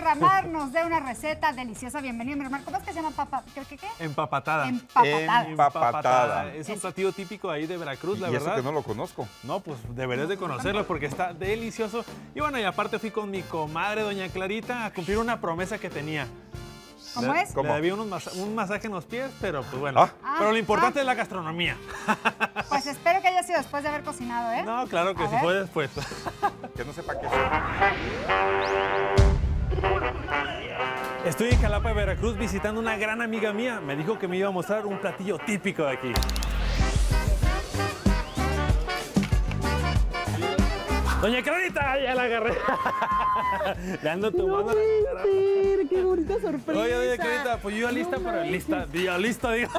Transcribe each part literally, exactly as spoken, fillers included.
Ramar nos dé una receta deliciosa. Bienvenido, mi Ramar. ¿Cómo es que se llama? Papa? ¿Qué, qué, qué? Empapatada. Empapatada. Empapatada. Es un platillo típico ahí de Veracruz, la y verdad. Y eso que no lo conozco. No, pues deberías de conocerlo porque está delicioso. Y bueno, y aparte fui con mi comadre, doña Clarita, a cumplir una promesa que tenía. ¿Cómo le, es? ¿Cómo? Le debía unos mas un masaje en los pies, pero pues bueno. ¿Ah? Pero lo importante ah. es la gastronomía. Pues espero que haya sido después de haber cocinado, ¿eh? No, claro que a sí ver. fue después. Que no sepa qué es. Estoy en Jalapa, Veracruz, visitando una gran amiga mía. Me dijo que me iba a mostrar un platillo típico de aquí. Doña Clarita, ya la agarré. Ya ando tomando. No puede ser, qué bonita sorpresa. Oye, doña Clarita, pues yo ya lista no, para... Lista, ya lista, digo.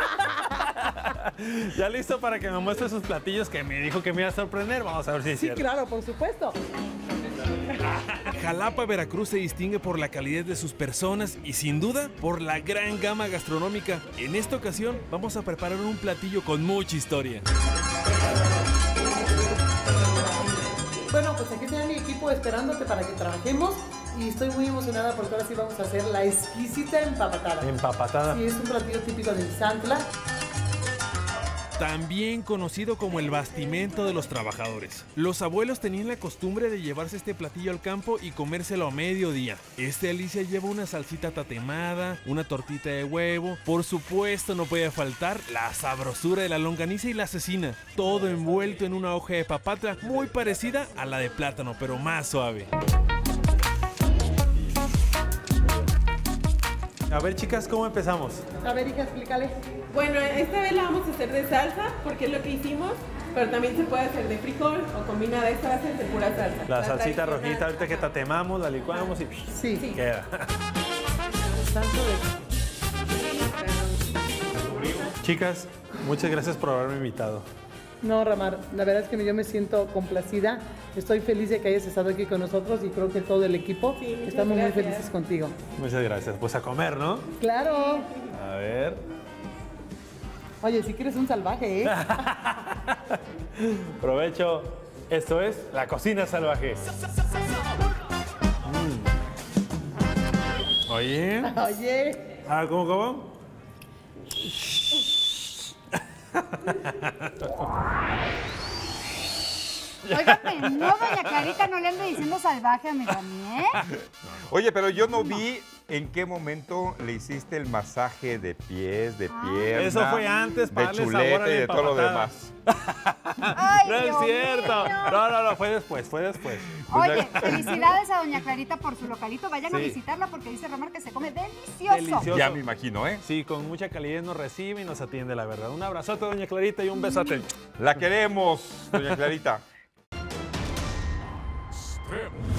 Ya listo para que me muestre sus platillos que me dijo que me iba a sorprender. Vamos a ver si es sí, cierto. Sí, claro, por supuesto. Jalapa, Veracruz se distingue por la calidez de sus personas y sin duda por la gran gama gastronómica. En esta ocasión vamos a preparar un platillo con mucha historia. Bueno, pues aquí está mi equipo esperándote para que trabajemos y estoy muy emocionada porque ahora sí vamos a hacer la exquisita empapatada. Empapatada. Sí, es un platillo típico de Xantla. También conocido como el bastimento de los trabajadores. Los abuelos tenían la costumbre de llevarse este platillo al campo y comérselo a mediodía. Esta delicia lleva una salsita tatemada, una tortita de huevo, por supuesto no puede faltar la sabrosura de la longaniza y la cecina, todo envuelto en una hoja de papata muy parecida a la de plátano, pero más suave. A ver, chicas, ¿cómo empezamos? A ver, hija, explícale. Bueno, esta vez la vamos a hacer de salsa, porque es lo que hicimos, pero también se puede hacer de frijol o combinada. Esta va a ser de pura salsa. La, la salsita rojita, ahorita que tatemamos, la licuamos y sí. Sí. Queda. Chicas, muchas gracias por haberme invitado. No, Ramar, la verdad es que yo me siento complacida. Estoy feliz de que hayas estado aquí con nosotros y creo que todo el equipo sí, estamos gracias. muy felices contigo. Muchas gracias. Pues a comer, ¿no? ¡Claro! A ver. Oye, si quieres un salvaje, ¿eh? Provecho. Esto es la cocina salvaje. Mm. Oye. Oye. Ah, ¿cómo, cómo? Óigame, no, doña Clarita, no le ande diciendo salvaje a mi Rami, ¿eh? Oye, pero yo no vi en qué momento le hiciste el masaje de pies, de ah. pierna. Eso fue antes para de darle chuleta sabor a la y de todo lo demás. Ay, no es Dios cierto. mío. No, no, no, fue después, fue después. Oye, felicidades a doña Clarita por su localito. Vayan sí. a visitarla porque dice Ramar que se come delicioso. delicioso. Ya me imagino, ¿eh? Sí, con mucha calidez nos recibe y nos atiende, la verdad. Un abrazote, doña Clarita, y un besote. La queremos, doña Clarita. Step.